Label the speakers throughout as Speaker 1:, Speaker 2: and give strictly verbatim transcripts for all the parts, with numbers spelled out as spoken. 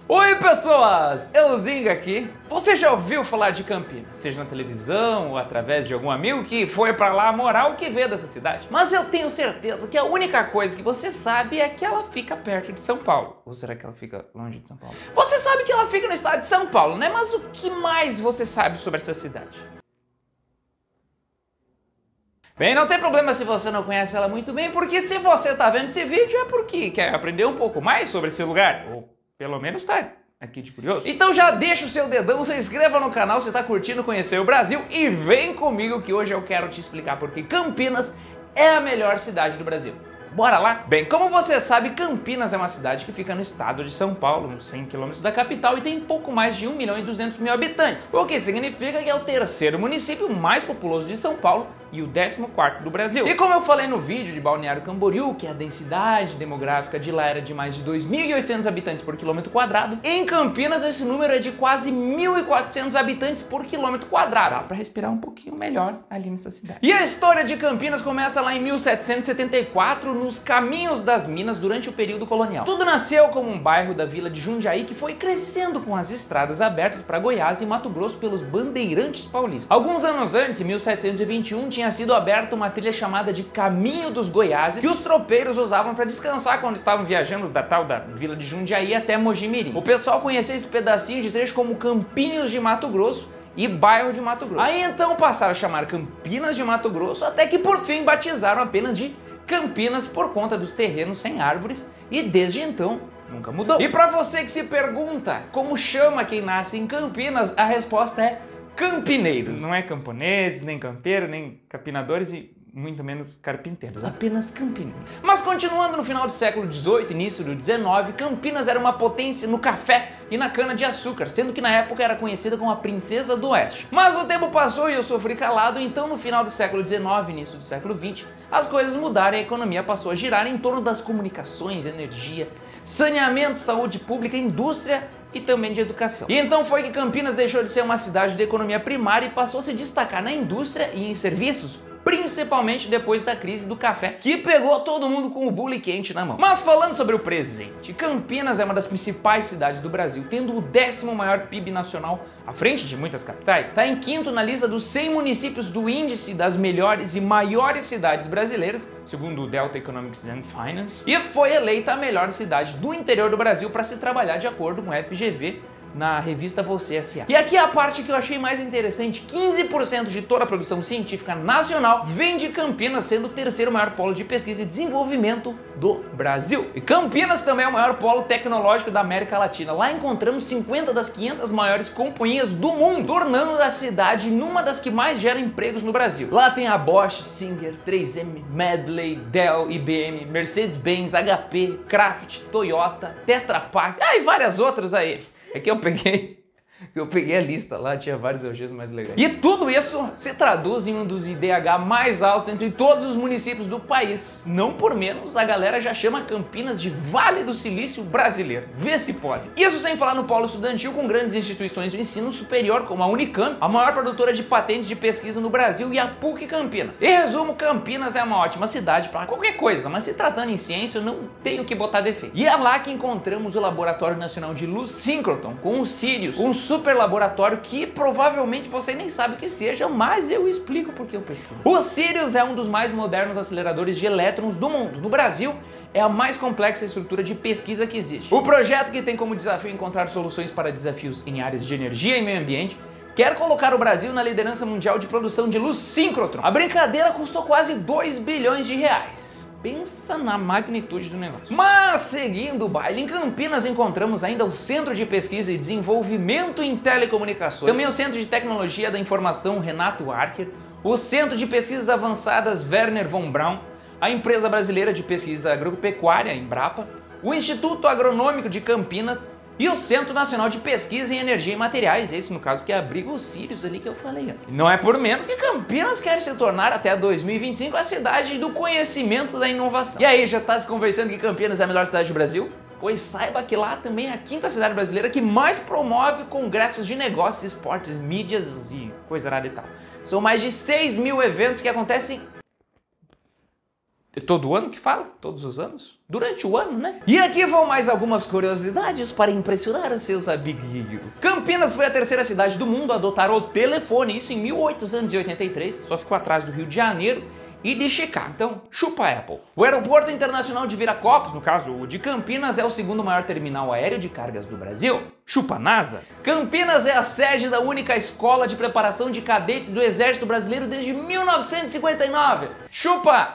Speaker 1: Oi pessoas, Elzinga aqui. Você já ouviu falar de Campinas, seja na televisão ou através de algum amigo que foi pra lá morar ou que vê dessa cidade? Mas eu tenho certeza que a única coisa que você sabe é que ela fica perto de São Paulo. Ou será que ela fica longe de São Paulo? Você sabe que ela fica no estado de São Paulo, né? Mas o que mais você sabe sobre essa cidade? Bem, não tem problema se você não conhece ela muito bem, porque se você tá vendo esse vídeo é porque quer aprender um pouco mais sobre esse lugar, ou pelo menos tá aqui de curioso. Então já deixa o seu dedão, se inscreva no canal se tá curtindo conhecer o Brasil e vem comigo que hoje eu quero te explicar porque Campinas é a melhor cidade do Brasil. Bora lá? Bem, como você sabe, Campinas é uma cidade que fica no estado de São Paulo, uns cem quilômetros da capital e tem pouco mais de um milhão e duzentos mil habitantes, o que significa que é o terceiro município mais populoso de São Paulo e o décimo quarto do Brasil. E como eu falei no vídeo de Balneário Camboriú, que a densidade demográfica de lá era de mais de dois mil e oitocentos habitantes por quilômetro quadrado, em Campinas esse número é de quase mil e quatrocentos habitantes por quilômetro quadrado. Dá pra respirar um pouquinho melhor ali nessa cidade. E a história de Campinas começa lá em mil setecentos e setenta e quatro, nos Caminhos das Minas, durante o período colonial. Tudo nasceu como um bairro da vila de Jundiaí que foi crescendo com as estradas abertas para Goiás e Mato Grosso pelos bandeirantes paulistas. Alguns anos antes, em mil setecentos e vinte e um, tinha sido aberta uma trilha chamada de Caminho dos Goiáses, que os tropeiros usavam para descansar quando estavam viajando da tal da vila de Jundiaí até Mojimirim. O pessoal conhecia esse pedacinho de trecho como Campinhos de Mato Grosso e bairro de Mato Grosso. Aí então passaram a chamar Campinas de Mato Grosso, até que por fim batizaram apenas de Campinas por conta dos terrenos sem árvores e desde então nunca mudou. E para você que se pergunta como chama quem nasce em Campinas, a resposta é campineiros. Não é camponeses, nem campeiro, nem capinadores e muito menos carpinteiros, apenas campineiros. Mas continuando, no final do século dezoito, início do dezenove, Campinas era uma potência no café e na cana-de-açúcar, sendo que na época era conhecida como a Princesa do Oeste. Mas o tempo passou e eu sofri calado, então no final do século dezenove, início do século vinte, as coisas mudaram e a economia passou a girar em torno das comunicações, energia, saneamento, saúde pública, indústria e também de educação. E então foi que Campinas deixou de ser uma cidade de economia primária e passou a se destacar na indústria e em serviços, principalmente depois da crise do café, que pegou todo mundo com o bule quente na mão. Mas falando sobre o presente, Campinas é uma das principais cidades do Brasil, tendo o décimo maior P I B nacional, à frente de muitas capitais. Está em quinto na lista dos cem municípios do índice das melhores e maiores cidades brasileiras, segundo o Delta Economics and Finance, e foi eleita a melhor cidade do interior do Brasil para se trabalhar de acordo com o F G V, na revista Você S A. E aqui é a parte que eu achei mais interessante: quinze por cento de toda a produção científica nacional vem de Campinas, sendo o terceiro maior polo de pesquisa e desenvolvimento do Brasil. E Campinas também é o maior polo tecnológico da América Latina. Lá encontramos cinquenta das quinhentas maiores companhias do mundo, tornando a cidade numa das que mais gera empregos no Brasil. Lá tem a Bosch, Singer, três M, Medley, Dell, I B M, Mercedes-Benz, H P, Kraft, Toyota, Tetra Pak, ah, e várias outras aí. É que eu peguei, eu peguei a lista lá, tinha vários elogios mais legais. E tudo isso se traduz em um dos I D H mais altos entre todos os municípios do país. Não por menos, a galera já chama Campinas de Vale do Silício brasileiro. Vê se pode. Isso sem falar no polo estudantil com grandes instituições de ensino superior, como a Unicamp, a maior produtora de patentes de pesquisa no Brasil, e a PUC Campinas. Em resumo, Campinas é uma ótima cidade para qualquer coisa, mas se tratando em ciência, eu não tenho que botar defeito. E é lá que encontramos o Laboratório Nacional de Luz Síncroton, com o Sirius, um super laboratório que provavelmente você nem sabe o que seja, mas eu explico porque eu pesquiso. O Sirius é um dos mais modernos aceleradores de elétrons do mundo. No Brasil, é a mais complexa estrutura de pesquisa que existe. O projeto, que tem como desafio encontrar soluções para desafios em áreas de energia e meio ambiente, quer colocar o Brasil na liderança mundial de produção de luz síncrotron. A brincadeira custou quase dois bilhões de reais. Pensa na magnitude do negócio. Mas, seguindo o baile, em Campinas encontramos ainda o Centro de Pesquisa e Desenvolvimento em Telecomunicações, também o Centro de Tecnologia da Informação Renato Archer, o Centro de Pesquisas Avançadas Werner von Braun, a Empresa Brasileira de Pesquisa Agropecuária, Embrapa, o Instituto Agronômico de Campinas e o Centro Nacional de Pesquisa em Energia e Materiais, esse no caso que abriga o Sirius ali que eu falei. E não é por menos que Campinas quer se tornar até dois mil e vinte e cinco a cidade do conhecimento da inovação. E aí, já tá se conversando que Campinas é a melhor cidade do Brasil? Pois saiba que lá também é a quinta cidade brasileira que mais promove congressos de negócios, esportes, mídias e coisa arada e tal. São mais de seis mil eventos que acontecem Todo ano que fala? Todos os anos? Durante o ano, né? E aqui vão mais algumas curiosidades para impressionar os seus amiguinhos. Campinas foi a terceira cidade do mundo a adotar o telefone, isso em mil oitocentos e oitenta e três, só ficou atrás do Rio de Janeiro e de Chicago. Então, chupa Apple. O Aeroporto Internacional de Viracopos, no caso o de Campinas, é o segundo maior terminal aéreo de cargas do Brasil. Chupa NASA. Campinas é a sede da única escola de preparação de cadetes do Exército Brasileiro desde mil novecentos e cinquenta e nove. Chupa!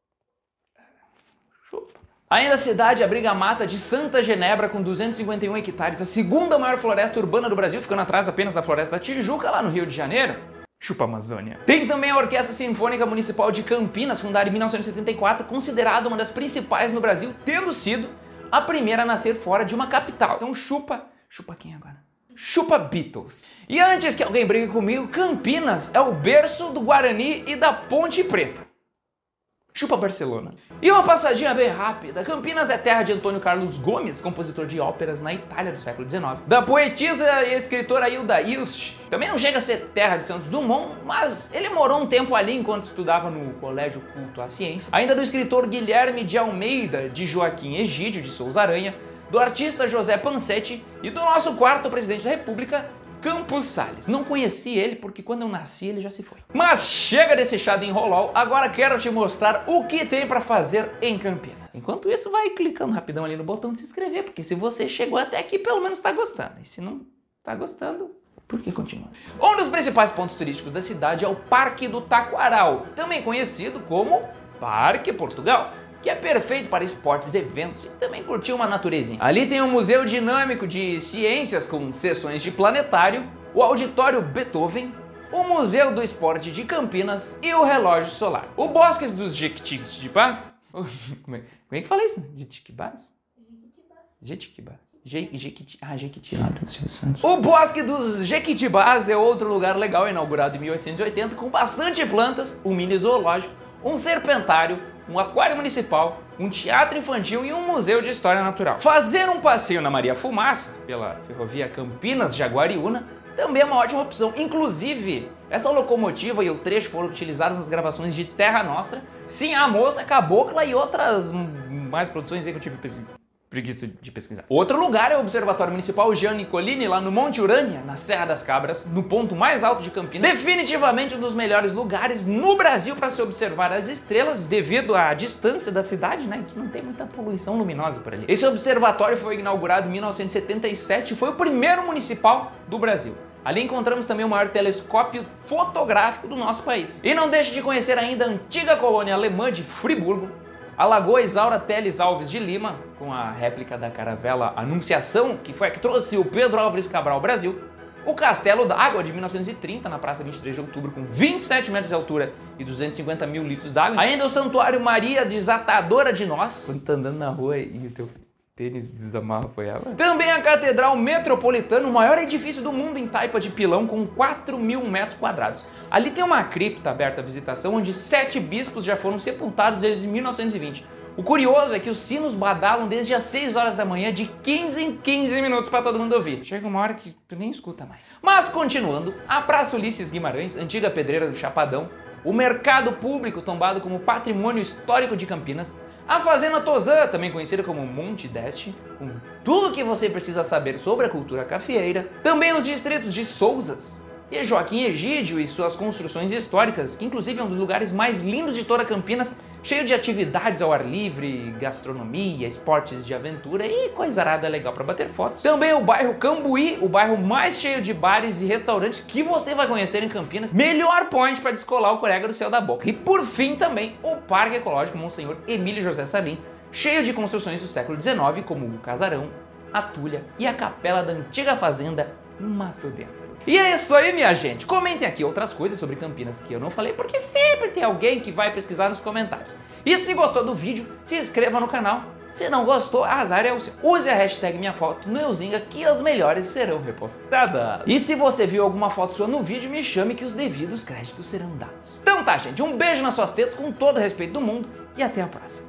Speaker 1: Ainda a cidade abriga a mata de Santa Genebra com duzentos e cinquenta e um hectares, a segunda maior floresta urbana do Brasil, ficando atrás apenas da Floresta da Tijuca, lá no Rio de Janeiro. Chupa Amazônia. Tem também a Orquestra Sinfônica Municipal de Campinas, fundada em mil novecentos e setenta e quatro, considerada uma das principais no Brasil, tendo sido a primeira a nascer fora de uma capital. Então chupa... Chupa quem agora? Chupa Beatles. E antes que alguém brigue comigo, Campinas é o berço do Guarani e da Ponte Preta. Chupa Barcelona. E uma passadinha bem rápida. Campinas é terra de Antônio Carlos Gomes, compositor de óperas na Itália do século dezenove. Da poetisa e escritora Hilda Ilst. Também não chega a ser terra de Santos Dumont, mas ele morou um tempo ali enquanto estudava no Colégio Culto à Ciência. Ainda do escritor Guilherme de Almeida, de Joaquim Egídio de Souza Aranha, do artista José Pansetti e do nosso quarto presidente da República, Campos Salles. Não conheci ele porque quando eu nasci ele já se foi. Mas chega desse chá de enrolol, agora quero te mostrar o que tem pra fazer em Campinas. Enquanto isso, vai clicando rapidão ali no botão de se inscrever, porque se você chegou até aqui, pelo menos tá gostando. E se não tá gostando, por que continua? Um dos principais pontos turísticos da cidade é o Parque do Taquaral, também conhecido como Parque Portugal, que é perfeito para esportes, eventos e também curtir uma naturezinha. Ali tem um museu dinâmico de ciências com sessões de planetário, o Auditório Beethoven, o Museu do Esporte de Campinas e o Relógio Solar. O Bosque dos Jequitibás... Como é, como é que fala isso? Jequitibás? Jequitibás. Jequiti... Ah, Jequiti, lá do Silvio Santos. O Bosque dos Jequitibás é outro lugar legal, inaugurado em mil oitocentos e oitenta, com bastante plantas, um mini zoológico, um serpentário, um aquário municipal, um teatro infantil e um museu de história natural. Fazer um passeio na Maria Fumaça, pela ferrovia Campinas-Jaguariúna, também é uma ótima opção. Inclusive, essa locomotiva e o trecho foram utilizados nas gravações de Terra Nostra, Sim, a Moça, Cabocla e outras mais produções aí que eu tive preguiça de pesquisar. Outro lugar é o Observatório Municipal Jean Nicolini, lá no Monte Urânia, na Serra das Cabras, no ponto mais alto de Campinas. Definitivamente um dos melhores lugares no Brasil para se observar as estrelas, devido à distância da cidade, né, que não tem muita poluição luminosa por ali. Esse observatório foi inaugurado em mil novecentos e setenta e sete e foi o primeiro municipal do Brasil. Ali encontramos também o maior telescópio fotográfico do nosso país. E não deixe de conhecer ainda a antiga colônia alemã de Friburgo, a Lagoa Isaura Teles Alves de Lima, com a réplica da caravela Anunciação, que foi a que trouxe o Pedro Álvares Cabral ao Brasil, o Castelo d'Água de mil novecentos e trinta, na Praça vinte e três de Outubro, com vinte e sete metros de altura e duzentos e cinquenta mil litros d'água, ainda o Santuário Maria Desatadora de Nós, quando tá andando na rua e o teu tênis desamarra, foi ela. Também a Catedral Metropolitana, o maior edifício do mundo em taipa de pilão, com quatro mil metros quadrados. Ali tem uma cripta aberta à visitação, onde sete bispos já foram sepultados desde mil novecentos e vinte. O curioso é que os sinos badalam desde as seis horas da manhã, de quinze em quinze minutos para todo mundo ouvir. Chega uma hora que tu nem escuta mais. Mas continuando, a Praça Ulisses Guimarães, antiga pedreira do Chapadão, o Mercado Público, tombado como Patrimônio Histórico de Campinas, a Fazenda Tozã, também conhecida como Monte Deste, com tudo o que você precisa saber sobre a cultura cafeeira, também os distritos de Sousas e Joaquim Egídio e suas construções históricas, que inclusive é um dos lugares mais lindos de toda Campinas, cheio de atividades ao ar livre, gastronomia, esportes de aventura e coisa arada legal para bater fotos. Também o bairro Cambuí, o bairro mais cheio de bares e restaurantes que você vai conhecer em Campinas, melhor point para descolar o colega do céu da boca. E por fim também o Parque Ecológico Monsenhor Emílio José Salim, cheio de construções do século dezenove, como o Casarão, a Tulha e a capela da antiga fazenda Mato Dentro. E é isso aí, minha gente. Comentem aqui outras coisas sobre Campinas que eu não falei, porque sempre tem alguém que vai pesquisar nos comentários. E se gostou do vídeo, se inscreva no canal. Se não gostou, azar é o seu. Use a hashtag minha foto no Euzinga, que as melhores serão repostadas. E se você viu alguma foto sua no vídeo, me chame que os devidos créditos serão dados. Então tá, gente. Um beijo nas suas tetas com todo o respeito do mundo e até a próxima.